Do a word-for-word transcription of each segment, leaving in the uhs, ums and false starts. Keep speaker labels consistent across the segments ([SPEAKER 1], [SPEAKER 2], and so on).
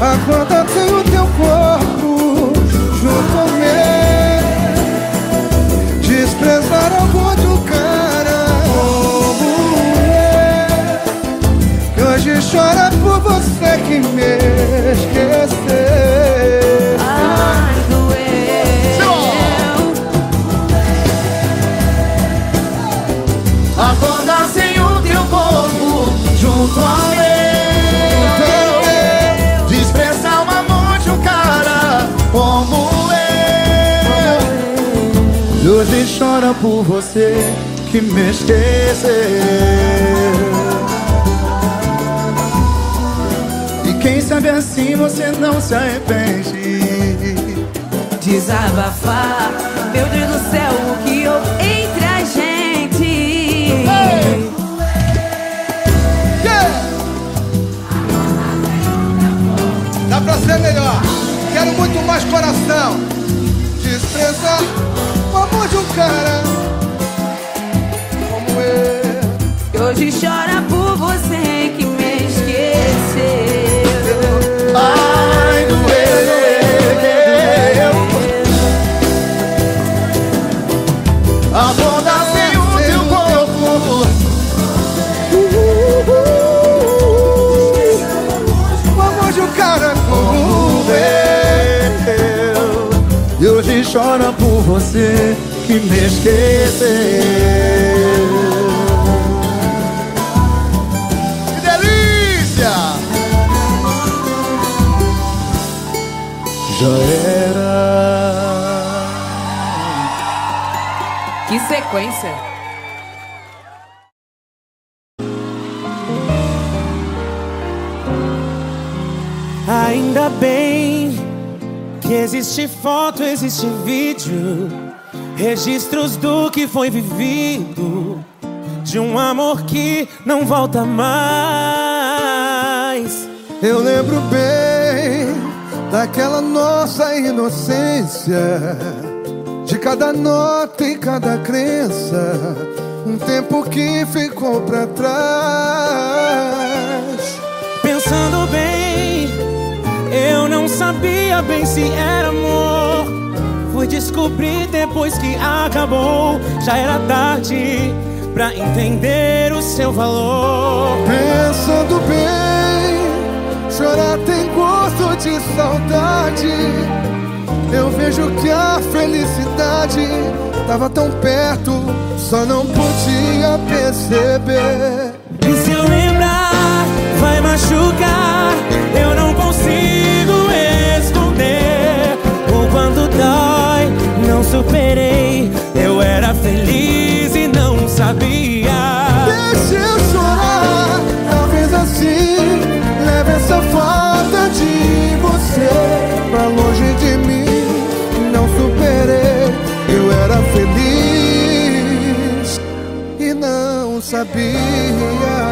[SPEAKER 1] Agora tenho teu corpo junto ao meu. Desprezar amor de um cara como eu, que hoje chora por você que me esqueceu.
[SPEAKER 2] Ai, doeu. Agora sem o teu corpo junto ao meu. Desprezar o amor de um cara como eu,
[SPEAKER 1] E hoje chora por você que me esqueceu. E quem sabe assim você não se arrepende.
[SPEAKER 2] desabafar. Meu Deus do céu, o que houve entre a gente?
[SPEAKER 1] Hey! Yeah! Dá pra ser melhor. Quero muito mais coração. Desprezar o amor de um cara como eu,
[SPEAKER 2] Que hoje chora por você que me esqueceu.
[SPEAKER 1] ai, doeu.
[SPEAKER 2] Acordar sem o teu corpo.
[SPEAKER 1] O amor de um cara como eu, e hoje chora por você que me esqueceu. Que delícia! Já era.
[SPEAKER 2] Que sequência!
[SPEAKER 3] Ainda bem que existe foto, existe vídeo, registros do que foi vivido, de um amor que não volta mais.
[SPEAKER 1] Eu lembro bem daquela nossa inocência, de cada nota e cada crença, um tempo que ficou pra trás.
[SPEAKER 3] Pensando bem, eu não sabia bem se era amor. Fui descobrir depois que acabou. Já era tarde pra entender o seu valor.
[SPEAKER 1] Pensando bem, chorar tem gosto de saudade. Eu vejo que a felicidade tava tão perto, só não podia perceber.
[SPEAKER 3] E se eu lembrar, vai machucar. Eu não consigo esconder o quanto dói. Não superei, eu era feliz e não sabia.
[SPEAKER 1] Deixa eu chorar, talvez assim leve essa falta de você pra longe de mim. Não superei, eu era feliz e não sabia.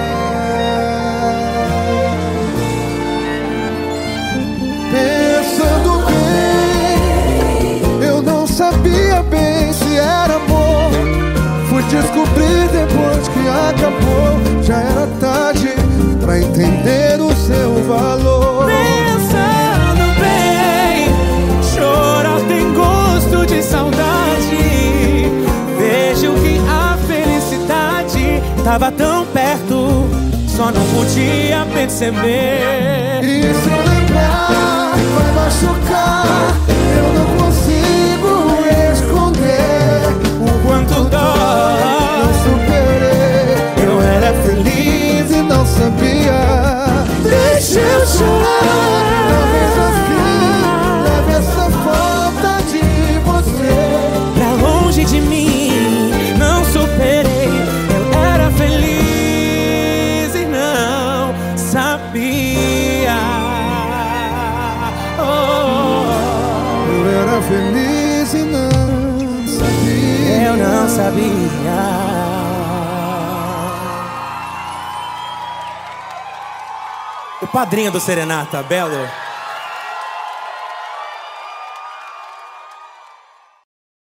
[SPEAKER 1] Pensando bem, eu não sabia bem se era amor. Fui descobrir depois que acabou. Já era tarde pra entender o seu valor.
[SPEAKER 3] Pensando bem, chorar tem gosto de saudade. Vejo que a felicidade tava tão perto, só não podia perceber.
[SPEAKER 1] E se eu lembrar, vai machucar. Eu não consigo esconder
[SPEAKER 3] O quanto dói.
[SPEAKER 1] Não superei, eu era feliz e não sabia. Deixa eu chorar, talvez assim leve essa falta de você
[SPEAKER 3] Pra longe de mim, não superei. Eu era feliz e não sabia. Oh,
[SPEAKER 1] Eu era feliz e não sabia.
[SPEAKER 3] eu não sabia. O padrinho do Serenata, Belo.